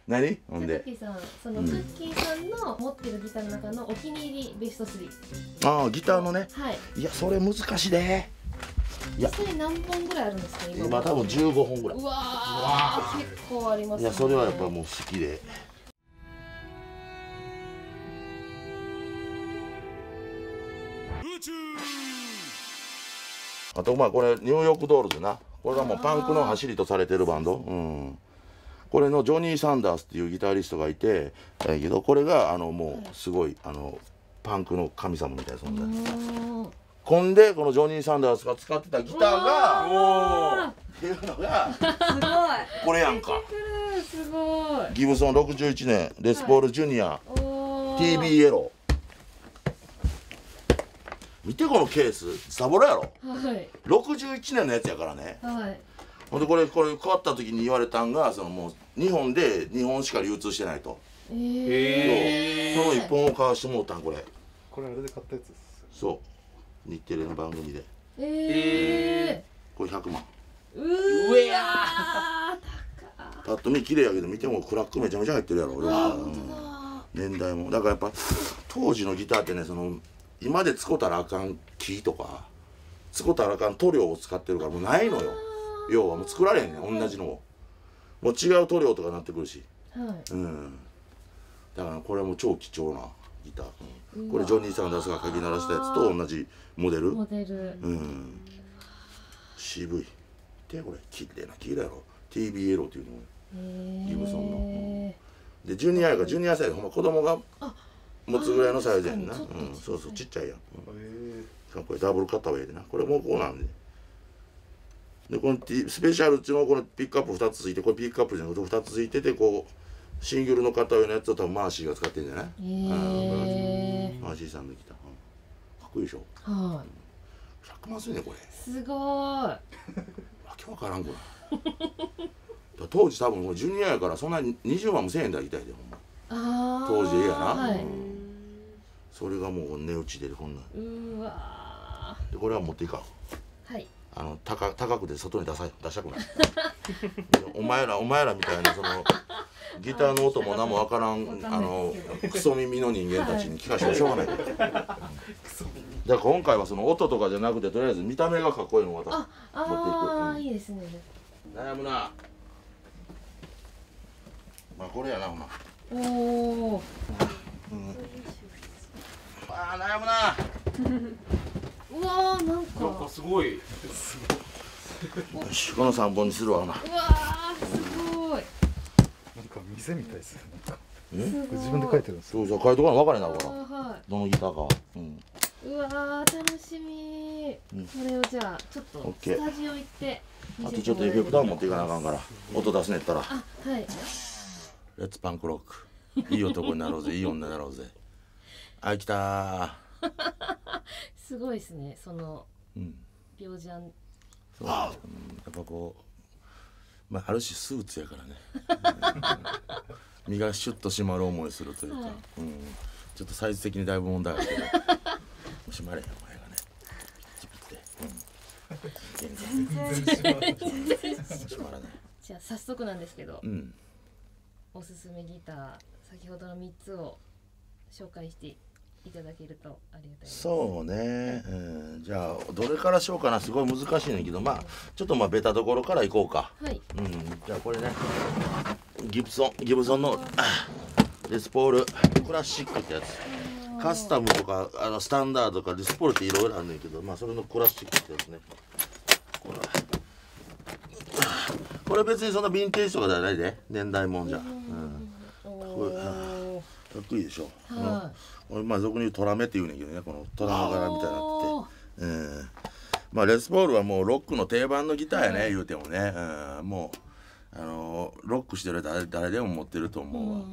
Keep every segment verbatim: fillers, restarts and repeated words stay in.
何ほんでクッキーさん、そのクッキーさんの持ってるギターの中のお気に入りベストスリー。 ああギターのね。 はい。 いやそれ難しいで。 いや実際何本ぐらいあるんですか今。 今多分じゅうごほんぐらい。 うわー結構ありますね。 いやそれはやっぱもう好きで。あとまあこれニューヨークドールズな。これはもうパンクの走りとされてるバンド。うん。これのジョニー・サンダースっていうギタリストがいて、だけどこれがあのもうすごいあのパンクの神様みたいな存在。ほんでこのジョニー・サンダースが使ってたギターがっていうのがすごいこれやんか。 すごい。 ギブソンろくじゅういちねんレスポールジュニア ティービー イエロー。見てこのケースサボロやろ。 はい。 ろくじゅういちねんのやつやからね。 はい。 ほんでこれこれ変わった時に言われたんがそのもう日本で日本しか流通してないと。 ええその一本を買わしてもうたんこれ。 これあれで買ったやつです。 そう日テレの番組で。 ええこれひゃくまん。 うー上やパッと見綺麗やけど見てもクラックめちゃめちゃ入ってるやろ俺は。年代もだからやっぱ当時のギターってねその今で使ったらあかん木とか使ったらあかん塗料を使ってるからもうないのよ。要はもう作られへんねん同じのを。もう違う塗料とかなってくるし。 はい。 うん。だからこれも超貴重なギター。これジョニー・サンダースが書き鳴らしたやつと同じモデル。 モデル。 うん。渋い。でこれ綺麗な綺麗やろ。ティービー エロっていうのギブソンの。うん、でジュニアやからジュニアサイズほんま子供が持つぐらいのサイズやんな。うん。そうそうちっちゃいやん。うん、これダブルカッターウェイでな。これもうこうなんで。でこのスペシャルっていうのはこのピックアップふたつついてこれピックアップじゃなくてふたつついててこうシングルのカッターウェイのやつを多分マーシーが使ってるんじゃない？ えマーシーさんのギター。かっこいいでしょ。 はい。 ひゃくまんするねこれ。 すごい。 わけわからんこれ。当時多分ジュニアやからそんなににじゅうまんもせえへんだギターでほんま。 ああ。 当時ええやな。 はい。 それがもう値打ちでこんなん。 うわでこれは持っていかん。 はい。 あの高高くて外に出さ出したくない。お前らお前らみたいなそのギターの音も何もわからんあのクソ耳の人間たちに聞かしてもしょうがない。だから今回はその音とかじゃなくてとりあえず見た目がかっこいいのをまた持っていく。 ああいいですね。 悩むな。まあこれやなほな。 おお。 ああ悩むな。 うわーなんなんかかすごい。 よしこのさんぼんにするわほな。 うわーすごい。 なんか店みたいですね。なんかえ自分で書いてるんですよ。 そうそう書いとかな分からへんなこあら。 はどのギターか。うん。 い。うわー楽しみうんー。これをじゃあちょっとオッケースタジオ行ってあとちょっとエフェクター持っていかなあかんから音出すねったら。 あはい。 レッツパンクロック。いい男になろうぜいい女になろうぜ。あ来たー。 すごいですねそのうん。 病じゃん。 そう、うん、やっぱこうまあある種スーツやからね。身がシュッと締まる思いするというか、 はいうん、ちょっとサイズ的にだいぶ問題あるけど締まれへんお前がねピッて、うん、 全然締まらない。 じゃあ早速なんですけど、 うん、 おすすめギター先ほどのみっつを紹介していただけるとありがたいです。 そうね、うん、じゃあどれからしようかなすごい難しいねんけどまあちょっとまあベタどころからいこうか。 はい。 うん、じゃあこれねギブソンギブソンのレスポールクラシックってやつカスタムとかあのスタンダードとかレスポールっていろいろあるんだけどまあそれのクラシックってやつね。これこれ別にそんなヴィンテージとかじゃないで年代もんじゃ、うん、これかっこいいでしょ。 はい。 これまあ俗に言うトラメって言うねんけどねこのトラの柄みたいになってて、うん、まあレスポールはもうロックの定番のギターやね、はい、言うてもね、うん、もうあのロックしてる誰誰でも持ってると思うわ。うん、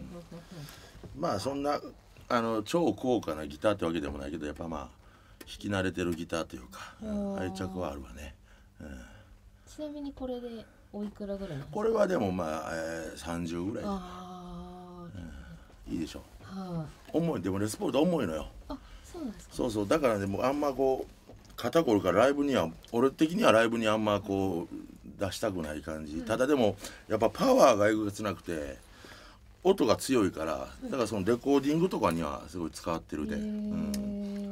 まあそんなあの超高価なギターってわけでもないけどやっぱまあ弾き慣れてるギターというか、うん、愛着はあるわね。うん、 ちなみにこれでおいくらぐらいなんですか？ これはでもまあ、えー、さんじゅうぐらい。 ああ、 うん、いいでしょ。 はい。 重いでもレスポールって重いのよ。 あ、そうなんですか。 そうそうだからねもうあんまこう肩こるからライブには俺的にはライブにあんまこう出したくない感じ、うん、ただでもやっぱパワーがえぐつなくて音が強いからだからそのレコーディングとかにはすごい使ってるで、うん、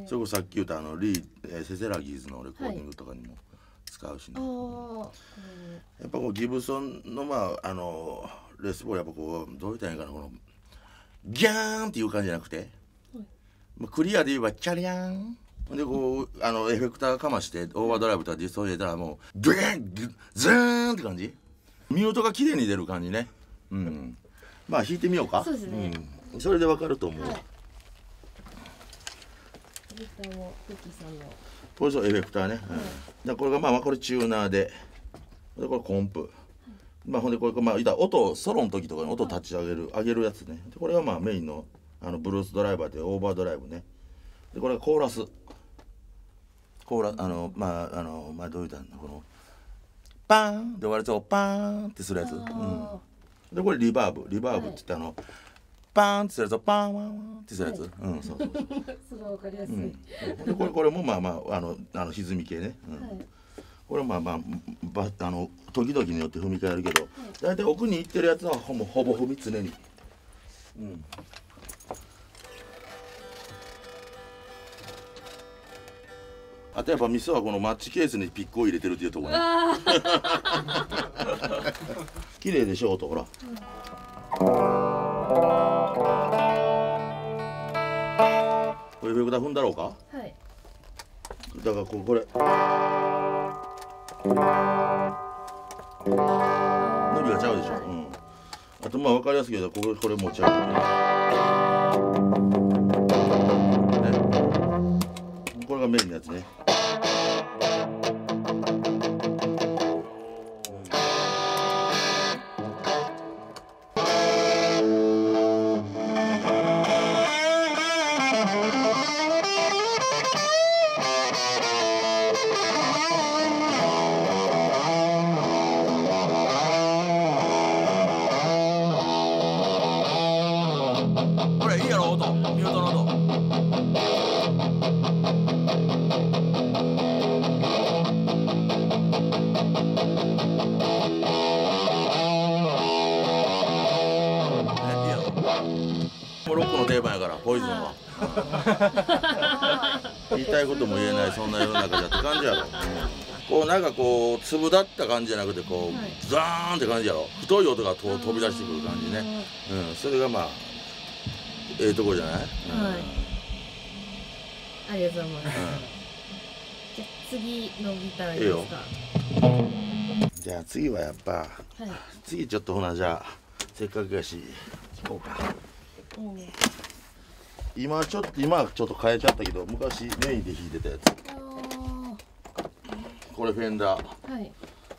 それこそさっき言ったあのリー、えー、セセラギーズのレコーディングとかにも使うしね、はい、やっぱこうギブソンのまああのレスポールやっぱこうどう言ったらいいかなこのギャーンっていう感じじゃなくて、はい、まあ、クリアで言えばチャリャンでこうあのエフェクターかましてオーバードライブとかディスト入れたらもうブーンズーンって感じ、見音が綺麗に出る感じね。うん、まあ弾いてみようか。 そうですね、 うん、それでわかると思う。はい、 エフェクターもクッキーさんのこれそうエフェクターね、はい、だこれがまあこれチューナーで、でこれコンプ、はい、まあほんでこれまあいた音ソロの時とかに音立ち上げる上げるやつね。でこれがまあメインのあのブルースドライバーでオーバードライブね。でこれがコーラスコーラあのまああのまあどう言ったんだこのパーンで終わるとパーンってするやつ、うん、でこれリバーブリバーブって言ってあの、はい、パーンってするやつパーンワンワンってするやつ、はい、うんそうそうそうすごいわかりやすい、うん、 でこれこれもまあまああのあの歪み系ね、うん、はい、これまあまあばあの時々によって踏み替えるけど、はい、大体奥に行ってるやつはほぼほぼ踏み常に、うん、あとやっぱミスはこのマッチケースにピックを入れてるっていうところね綺麗でしょ音ほら、うん、これエフェクター踏んだろうか、はい、だからここれ伸びがちゃうでしょ、うん、あとまあ分かりやすいけどこれこれ持ち上げて、ね、これがメインのやつね。これいいやろ音、ミュートの音。ロックの定番やからポイズンは言いたいことも言えないそんな世の中じゃって感じやろ、うん、こうなんかこう粒だった感じじゃなくてこう、はい、ザーンって感じやろ、太い音がと飛び出してくる感じね、うん、それがまあええとこじゃない、うん、はい、 ありがとうございます、うん、じゃあ次のギターいいですか。 じゃあ次はやっぱ、はい、次ちょっとほなじゃあせっかくやし行こうか。今ちょっと今はちょっと変えちゃったけど昔メインで弾いてたやつ、これフェンダー、はい、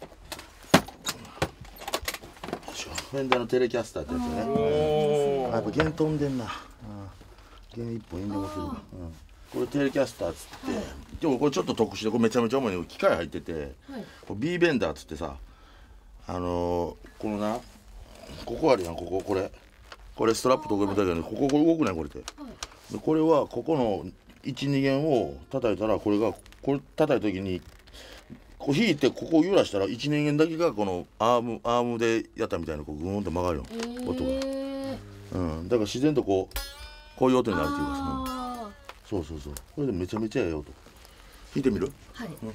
フェンダーのテレキャスターってやつね。あ、やっぱ弦飛んでんな、弦一本遠慮もするわ、うん、これテレキャスターっつって、はい、でもこれちょっと特殊でこれめちゃめちゃ重いの機械入ってて、はい、これ B ベンダーっつってさ、あのー、このなここあるやん、こここれこれストラップとこれだけど、ね、こここれ動くねこれって、はい、でこれはここのいちに弦を叩いたらこれがこれ叩いた時にこう引いてここを揺らしたらいちに弦だけがこのアームアームでやったみたいにこうグーンと曲がるよ、えー、音が、うん、だから自然とこうこういう音になるっていうかさ、うん、そうそうそう、これでめちゃめちゃええ音弾いてみる。はい、うん、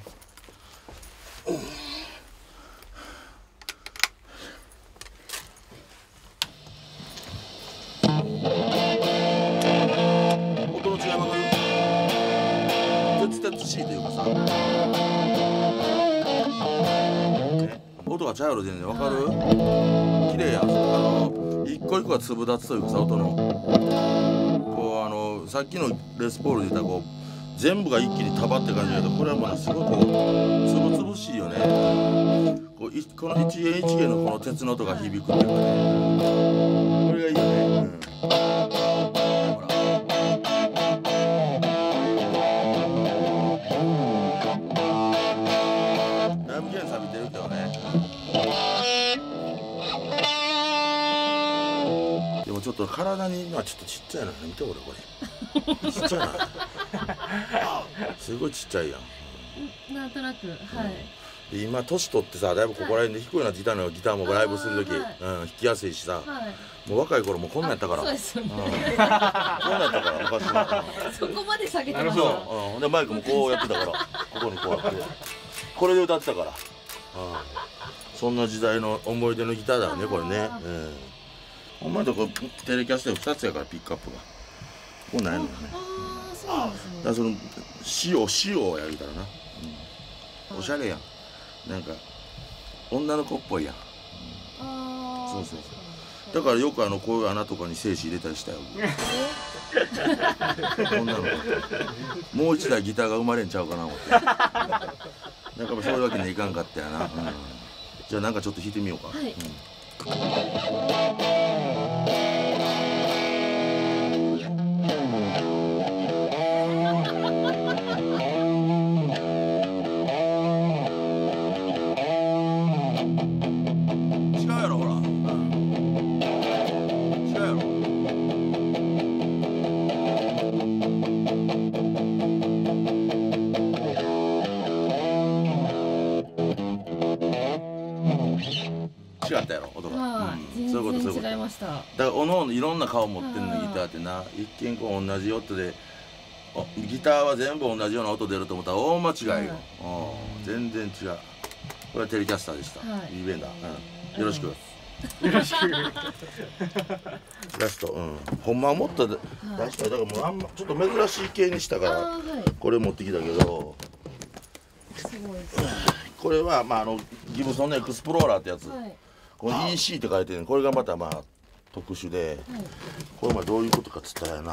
音の違いわかる？鉄鉄しいというかさ、ね、音がちゃうやろ全然わかる？綺麗やん。あの一個一個が粒立つというかさ、音のこうあのさっきのレスポールで言ったらこう全部が一気に束って感じだけど、これはまあすごくこうつぶつぶしいよね。こういこの一弦一弦のこの鉄の音が響くっていうかね、これがいいよね、うん、ほらだいぶ弦錆びてるけどね。でもちょっと体にはちょっとちっちゃいのね、見てこれこれちっちゃいなすごいちっちゃいやん。 なんとなく、はい。 で今年取ってさだいぶここら辺で低くなってきたのよギターもライブする時、うん、弾きやすいしさ、もう若い頃もこんなんやったから、そうですよね、こんなんやったから昔はそこまで下げてました。 そう、でマイクもこうやってたからここにこうやってこれで歌ってたから、そんな時代の思い出のギターだよねこれね。ほんまにこテレキャスでふたつやからピックアップがこうなんやのよね。 ああそうなんですね。 だからその塩塩をやるからな、おしゃれやん、なんか女の子っぽいやん。そうそうそう、だからよくあのこういう穴とかに精子入れたりしたよ女の子もう一台ギターが生まれんちゃうかな思ってなんかそういうわけにはいかんかったやな、うん、じゃあなんかちょっと弾いてみようか。はい、違ったやろ音が、うん、そういうことそういうこと。違いました。だからおのおのいろんな顔持ってんのギターってな、一見こう同じ音でギターは全部同じような音出ると思ったら大間違いよ、はい、全然違う。これはテレキャスターでした、はい、ビーベンダー、うん、よろしくよろしくラスト、うん、ほんまはもっと出したい。だからもうあんまちょっと珍しい系にしたから、はい、これ持ってきたけどすごいですね。これはまああのギブソンのエクスプローラーってやつ、はい、この イーシー って書いてる、これがまたまあ特殊で、はい、これまあどういうことかっつったらやな、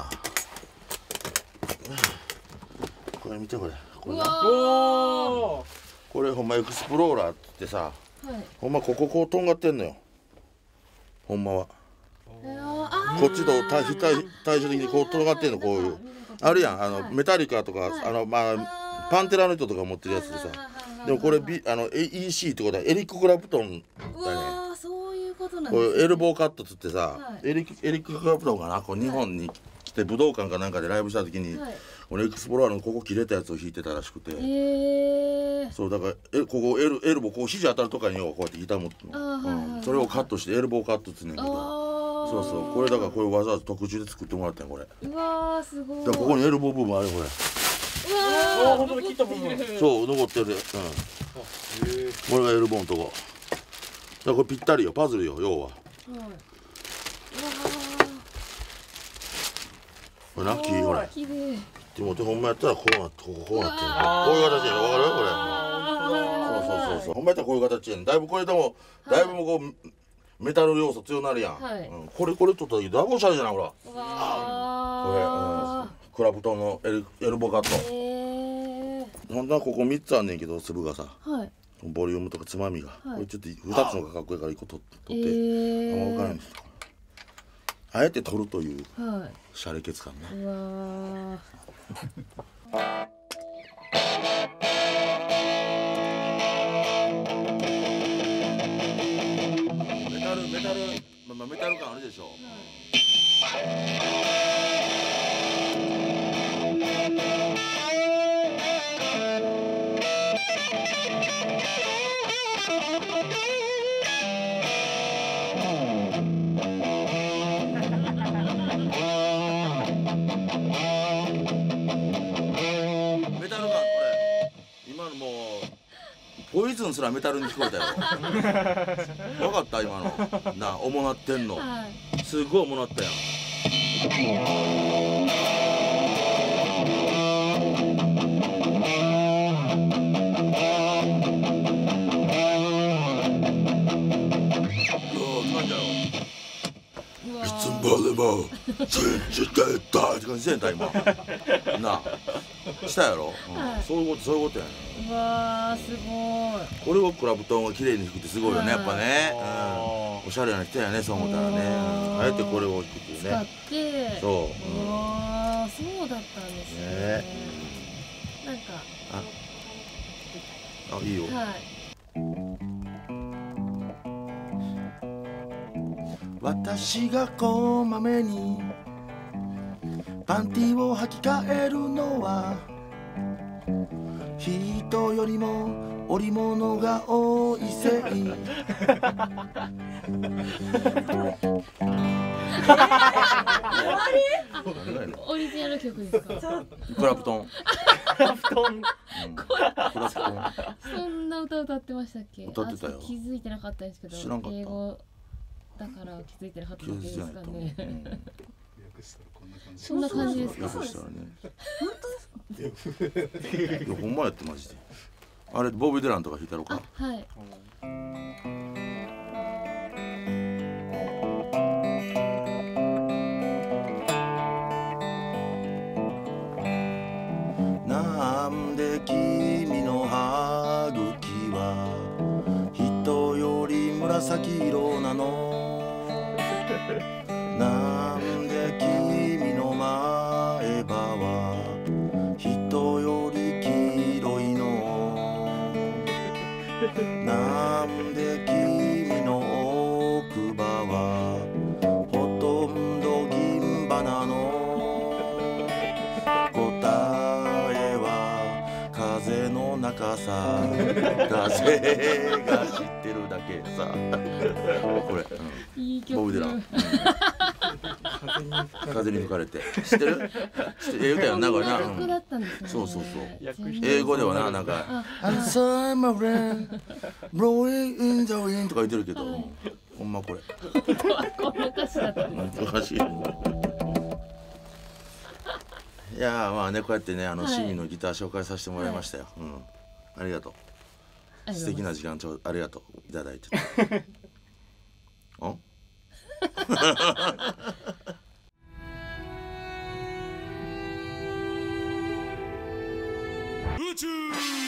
これ見てこれこれな、これほんまエクスプローラーって言ってさ、はい、ほんまこここうとんがってんのよほんまは。こっちと対対照的にこうとんがってんの、こういうあるやん、あのメタリカとか、はい、あのまあパンテラの人とか持ってるやつでさ、でもこれ、B、あの イーシー ってことはエリック・クラプトンだね。 うわー、そういうことなんですね。 これエルボーカットっつってさ、はい、エリック・エリック・クラプトンかな、こう日本に来て武道館かなんかでライブした時に、はい、このエクスプローラーのここ切れたやつを弾いてたらしくて、へー、そうだからえここエルエルボーこう肘当たるとかにこうやってギター持ってるの、それをカットしてエルボーカットっつうねんけど、そうそう、これだからこれわざわざ特注で作ってもらったんこれ。うわーすごい。だからここにエルボー部分あるこれ。うわー、ほんとに切った部分。そう残ってる。うん。これがエルボーのとこ。だからこれぴったりよ、パズルよ要は。はい。これラッキーこれ。綺麗。でもほんまやったらこうなってこここうなってる。こういう形やね、わかるこれ。そうそうそうそう。ほんまやったらこういう形やね。だいぶこれでもだいぶもこう。メタル要素強なるやん、はい、うん、これこれちょっとだいぶおしゃれじゃないほら、これ、うん、クラプトンのエル、エルボカット、えー、ほんとはここみっつあんねんけど粒がさ、はい、ボリュームとかつまみが、はい、これちょっとふたつのがかっこいいからいっこ取って取って、えー、あんま分からないんですよ。あえて取るというシャレケツ感ね、うわメタル、まあ、まあメタル感あるでしょ。メタル感これ今のもう。ポイズンすらメタルに聞こえたよ。分かった今のな、おもなってんの、はい、すごいおもなったやん。いつまでも信じてたって感じせんた今なあしたやろ、うん、はい、そういうことそういうことやね。うわーすごい。これをクラプトンが綺麗に弾くってすごいよね、やっぱね、うん、おしゃれな人やね、そう思ったらね、うん、あえてこれを弾くっていうね、使ってそう、うん、うわーそうだったんですね、ね、うん、なんかああいいよ、はい、私がこまめにパンティを履き替えるのは人よりも織物が多いせいオリジナル曲ですか？ クラプトンクラプトンうんクラプトンそんな歌歌ってましたっけ？ 歌ってたよあ気づいてなかったんですけど、 知らんかった英語だから気づいてなかった気だけですづいてないと思う、 かね。 うん訳したらこんな感じ。 そんな感じですか？ 訳したらねいやほんまやってマジであれボブ・ディランとか弾いたろうあ、 かはい。 なんで君の歯茎は人より紫色なのなんで君の前歯は人より黄色いのなんで君の奥歯はほとんど銀歯なの風の中さ風が知ってるだけさこれ、うん、 いい曲。 ボブ・ディラン、うん、風に吹かれて知ってる知ってる歌よなこれな、 曲だったんですね。 そうそうそう全然英語ではななんか「I saw my rain blowing in the wind」とか言ってるけど、 はいほんまこれこの歌詞だったんです。 おかしいいやーまあねこうやってねあのはい趣味のギター紹介させてもらいましたよ、うんありがとうありがと素敵うございますな時間ちょうありがとういただいてん宇宙